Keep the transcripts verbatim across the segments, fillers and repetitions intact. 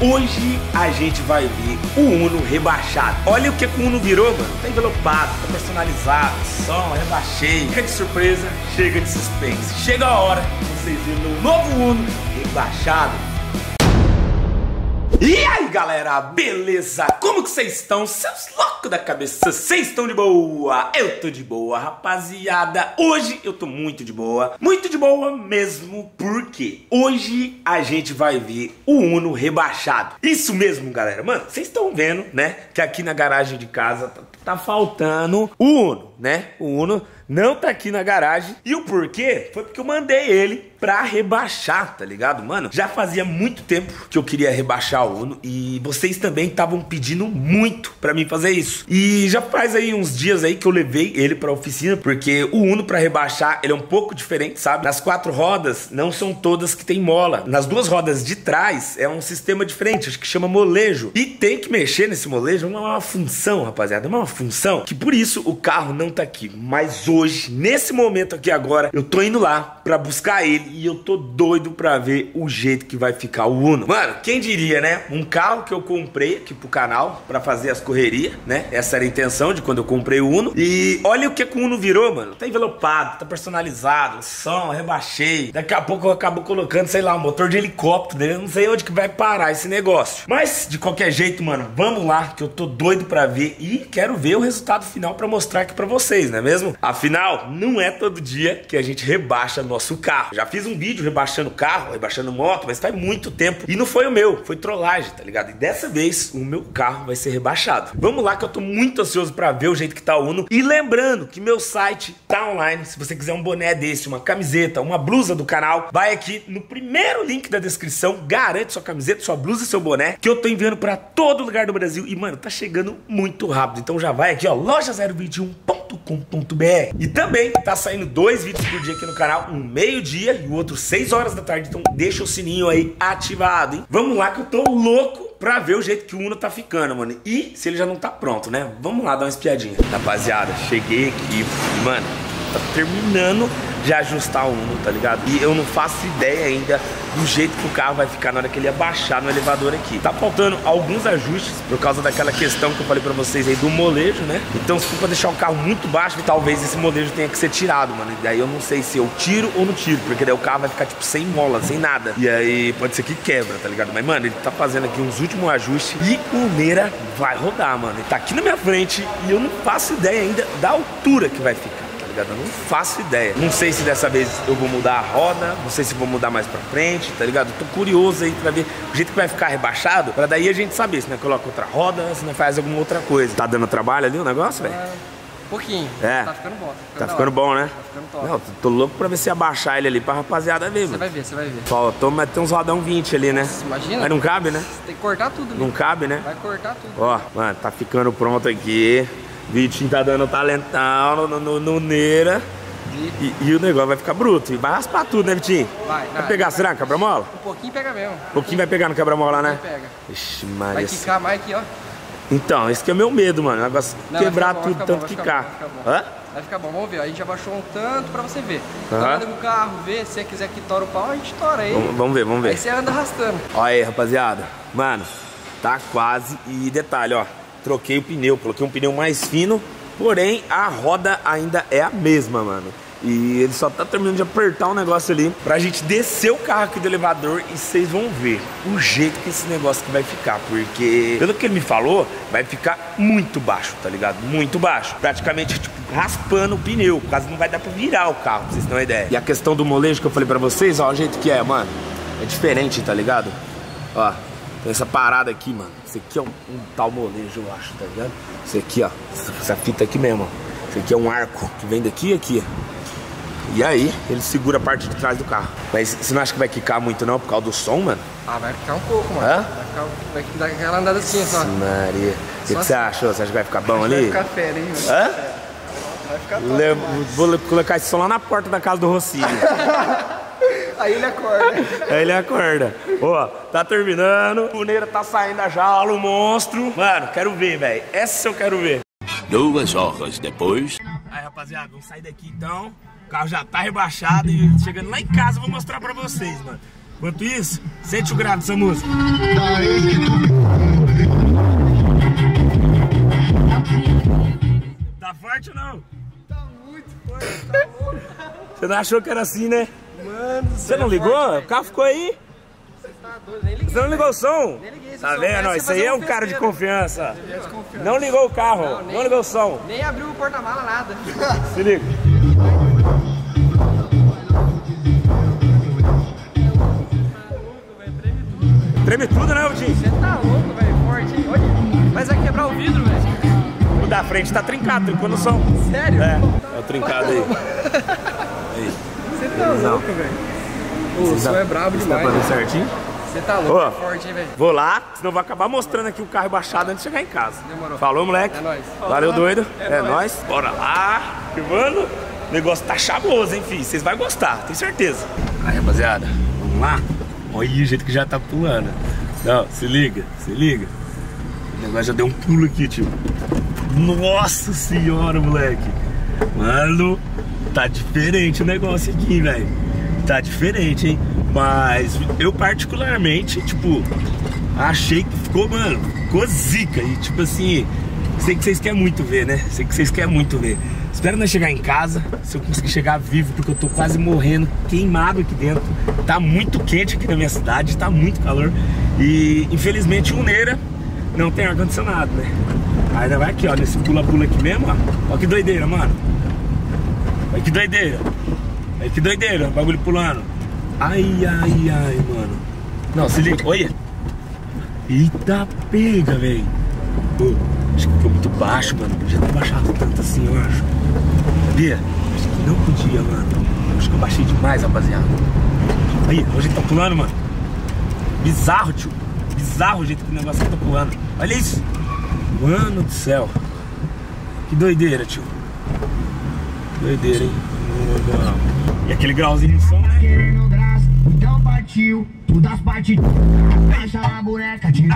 Hoje a gente vai ver o Uno rebaixado. Olha o que o Uno virou, mano. Tá envelopado, tá personalizado, som, rebaixei. Chega de surpresa, chega de suspense. Chega a hora de vocês verem o novo Uno rebaixado. E aí galera, beleza? Como que vocês estão? Seus loucos da cabeça, vocês estão de boa? Eu tô de boa, rapaziada. Hoje eu tô muito de boa, muito de boa mesmo, porque hoje a gente vai ver o Uno rebaixado. Isso mesmo, galera. Mano, vocês estão vendo, né, que aqui na garagem de casa tá, tá faltando o Uno, né? O Uno não tá aqui na garagem. E o porquê? Foi porque eu mandei ele pra rebaixar, tá ligado, mano? Já fazia muito tempo que eu queria rebaixar o Uno e vocês também estavam pedindo muito pra mim fazer isso. E já faz aí uns dias aí que eu levei ele pra oficina, porque o Uno pra rebaixar, ele é um pouco diferente, sabe? Nas quatro rodas, não são todas que tem mola. Nas duas rodas de trás, é um sistema diferente, acho que chama molejo. E tem que mexer nesse molejo, é uma função, rapaziada, é uma função, que por isso o carro não tá aqui. Mas hoje, nesse momento aqui agora, eu tô indo lá pra buscar ele e eu tô doido pra ver o jeito que vai ficar o Uno. Mano, quem diria, né? Um carro que eu comprei aqui pro canal pra fazer as correrias, né? Essa era a intenção de quando eu comprei o Uno. E olha o que o Uno virou, mano. Tá envelopado, tá personalizado, som, rebaixei. Daqui a pouco eu acabo colocando, sei lá, um motor de helicóptero dele. Eu não sei onde que vai parar esse negócio. Mas, de qualquer jeito, mano, vamos lá, que eu tô doido pra ver e quero ver o resultado final pra mostrar aqui pra vocês, não é mesmo? Afinal, não é todo dia que a gente rebaixa nosso carro. Já fiz um vídeo rebaixando carro, rebaixando moto, mas faz muito tempo. E não foi o meu, foi trollagem, tá ligado? E dessa vez, o meu carro vai ser rebaixado. Vamos lá que eu tô muito ansioso pra ver o jeito que tá o Uno. E lembrando que meu site tá online. Se você quiser um boné desse, uma camiseta, uma blusa do canal, vai aqui no primeiro link da descrição, garante sua camiseta, sua blusa e seu boné, que eu tô enviando pra todo lugar do Brasil. E, mano, tá chegando muito rápido. Então já vai aqui, ó, loja zero vinte e um ponto com ponto br. E também tá saindo dois vídeos por dia aqui no canal, um meio-dia e o outro seis horas da tarde. Então deixa o sininho aí ativado, hein? Vamos lá que eu tô louco pra ver o jeito que o Uno tá ficando, mano. E se ele já não tá pronto, né? Vamos lá dar uma espiadinha. Rapaziada, cheguei aqui, mano, tá terminando de ajustar o Uno, tá ligado? E eu não faço ideia ainda do jeito que o carro vai ficar na hora que ele abaixar no elevador aqui. Tá faltando alguns ajustes por causa daquela questão que eu falei pra vocês aí do molejo, né? Então se for pra deixar o carro muito baixo, talvez esse molejo tenha que ser tirado, mano. E daí eu não sei se eu tiro ou não tiro, porque daí o carro vai ficar tipo sem mola, sem nada. E aí pode ser que quebra, tá ligado? Mas, mano, ele tá fazendo aqui uns últimos ajustes e o Neira vai rodar, mano. Ele tá aqui na minha frente e eu não faço ideia ainda da altura que vai ficar. Eu não faço ideia. Não sei se dessa vez eu vou mudar a roda, não sei se vou mudar mais pra frente, tá ligado? Eu tô curioso aí pra ver o jeito que vai ficar rebaixado, pra daí a gente saber se não coloca outra roda, se não faz alguma outra coisa. Tá dando trabalho ali o negócio, velho? É, pouquinho. É. Tá ficando bom. Tá ficando, tá ficando bom, né? Tá ficando top. Não, tô, tô louco pra ver se abaixar ele ali pra rapaziada ver, mano. Você vai ver, você vai ver. Faltou meter uns rodão vinte ali, né? Nossa, imagina. Mas não cabe, né? Tem que cortar tudo. Não né? cabe, né? Vai cortar tudo. Ó, mano, tá ficando pronto aqui. Vitinho tá dando talentão no, no, no Neira. E, e o negócio vai ficar bruto. E vai raspar tudo, né, Vitinho? Vai, vai pegar, será, quebra-mola? Um pouquinho pega mesmo. Um pouquinho vai pegar no quebra-mola, né? Pega. Ixi, Maria. Vai quicar mais aqui, ó. Então, esse que é o meu medo, mano. O negócio Não, quebrar bom, tudo, tanto quicar. Hã? Vai ficar bom, vamos ver. A gente abaixou um tanto pra você ver. Então uhum. anda no carro, vê. Se você quiser que tora o pau, a gente tora aí. Vamos, vamos ver, vamos ver. Aí você anda arrastando. Olha aí, rapaziada. Mano, tá quase. E detalhe, ó. Troquei o pneu, coloquei um pneu mais fino. Porém, a roda ainda é a mesma, mano. E ele só tá terminando de apertar um negócio ali pra gente descer o carro aqui do elevador e vocês vão ver o jeito que esse negócio aqui vai ficar. Porque, pelo que ele me falou, vai ficar muito baixo, tá ligado? Muito baixo. Praticamente, tipo, raspando o pneu. Quase não vai dar pra virar o carro, pra vocês terem uma ideia. E a questão do molejo que eu falei pra vocês, ó, o jeito que é, mano. É diferente, tá ligado? Ó, tem essa parada aqui, mano. Esse aqui é um, um tal molejo, eu acho, tá ligado? Esse aqui, ó. Essa fita aqui mesmo, ó. Esse aqui é um arco que vem daqui e aqui, ó. E aí, ele segura a parte de trás do carro. Mas você não acha que vai quicar muito não, por causa do som, mano? Ah, vai ficar um pouco, mano. Hã? Vai, ficar, vai dar aquela andada assim, só. Maria. O que, que você achou? Você acha que vai ficar bom ali? Vai ficar fera, hein? Hã? Vai ficar top, Le... Vou colocar esse som lá na porta da casa do Rocinho. Aí ele acorda. Aí ele acorda. Ó, tá terminando. O Neira tá saindo da jaula, o monstro. Mano, quero ver, velho. Essa eu quero ver. Duas horas depois. Aí, rapaziada, vamos sair daqui então. O carro já tá rebaixado e chegando lá em casa eu vou mostrar pra vocês, mano. Enquanto isso, sente o grado dessa música. forte ou não? Tá muito forte, tá louco. Você não achou que era assim, né? Mano, você não ligou? Forte, o carro ficou aí? Você tá doido, nem liguei. Você não ligou o som? Nem liguei. Tá vendo? Isso aí é um cara de confiança. Não ligou o carro, não, nem, não ligou o som. Nem abriu o porta-mala, nada. Se liga. Treme tudo, né, Aldinho? Você tá louco, velho, forte, hein? Olha, mas vai quebrar o vidro, velho. O da frente tá trincado, trincou no som. Sério? É, é o trincado aí. Aí. Você tá não. louco, velho. O som é brabo demais. Tá fazendo certinho? Você tá louco, é forte, hein, velho? Vou lá, senão vou acabar mostrando aqui o carro baixado antes de chegar em casa. Demorou. Falou, moleque? É nóis. Valeu, doido. É, é nóis. nóis. Bora lá. E, mano, o negócio tá chavoso, hein, filho? Vocês vão gostar, tenho certeza. Aí, rapaziada, vamos lá? Olha o jeito que já tá pulando. Não, se liga, se liga. O negócio já deu um pulo aqui, tio. Nossa senhora, moleque. Mano, tá diferente o negócio aqui, velho. Tá diferente, hein? Mas eu particularmente, tipo, achei que ficou, mano, ficou zica. E tipo assim, sei que vocês querem muito ver, né? Sei que vocês querem muito ver. Espero nós chegar em casa, se eu conseguir chegar vivo, porque eu tô quase morrendo, queimado aqui dentro. Tá muito quente aqui na minha cidade, tá muito calor. E infelizmente o Neira não tem ar-condicionado, né? Ainda vai aqui, ó, nesse pula-pula aqui mesmo, ó. Olha que doideira, mano. Olha que doideira. Olha que doideira, o bagulho pulando. Ai, ai, ai, mano. Não, se liga, olha. Eita pega, velho. Acho que ficou muito baixo, mano. Podia ter baixado tanto assim, eu acho. Sabia? Acho que não podia, mano. Acho que eu baixei demais, rapaziada. Aí, hoje ele tá pulando, mano. Bizarro, tio. Bizarro o jeito que o negócio tá pulando. Olha isso. Mano do céu. Que doideira, tio. Doideira, hein? E aquele grauzinho de som, né? Então partiu, todas partes. Deixa a boneca de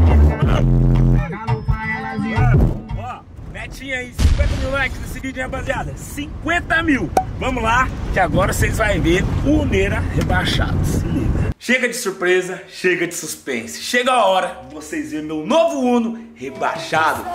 ó, metinha aí, cinquenta mil likes nesse vídeo, hein, rapaziada? cinquenta mil! Vamos lá, que agora vocês vão ver o Neira rebaixado. Se liga. Chega de surpresa, chega de suspense. Chega a hora de vocês verem meu novo Uno rebaixado.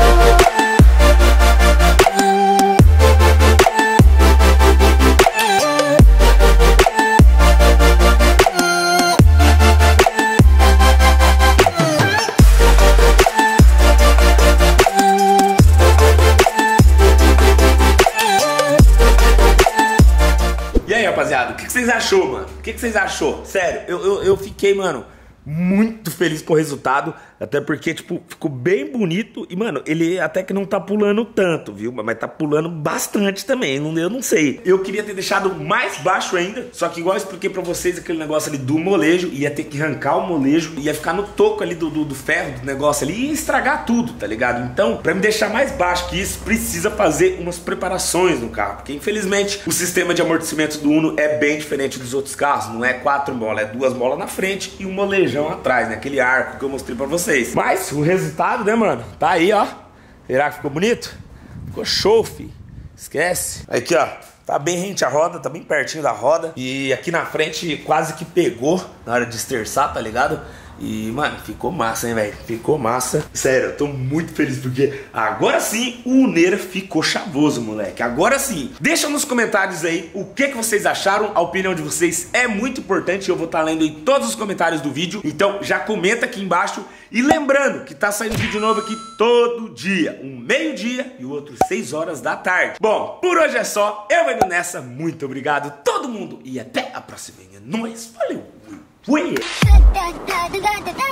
Rapaziada, o que vocês achou, mano? O que vocês achou? Sério, eu, eu, eu fiquei, mano, muito feliz com o resultado. Até porque, tipo, ficou bem bonito. E, mano, ele até que não tá pulando tanto, viu? Mas tá pulando bastante também, não, eu não sei. Eu queria ter deixado mais baixo ainda. Só que igual eu expliquei pra vocês, aquele negócio ali do molejo, ia ter que arrancar o molejo, ia ficar no toco ali do, do, do ferro do negócio ali, e ia estragar tudo, tá ligado? Então, pra me deixar mais baixo que isso, precisa fazer umas preparações no carro. Porque, infelizmente, o sistema de amortecimento do Uno é bem diferente dos outros carros. Não é quatro molas, é duas molas na frente e um molejão atrás, né? Aquele arco que eu mostrei pra vocês. Mas o resultado, né, mano? Tá aí, ó. Será que ficou bonito? Ficou show, fi. Esquece. Aqui, ó. Tá bem rente à roda, tá bem pertinho da roda. E aqui na frente quase que pegou na hora de esterçar, tá ligado? E, mano, ficou massa, hein, velho? Ficou massa. Sério, eu tô muito feliz porque agora sim o Neira ficou chavoso, moleque. Agora sim. Deixa nos comentários aí o que, que vocês acharam. A opinião de vocês é muito importante. Eu vou estar lendo em todos os comentários do vídeo. Então já comenta aqui embaixo. E lembrando que tá saindo vídeo novo aqui todo dia. Um meio-dia e o outro seis horas da tarde. Bom, por hoje é só. Eu vou indo nessa. Muito obrigado todo mundo. E até a próxima. É nóis. Valeu. Fui.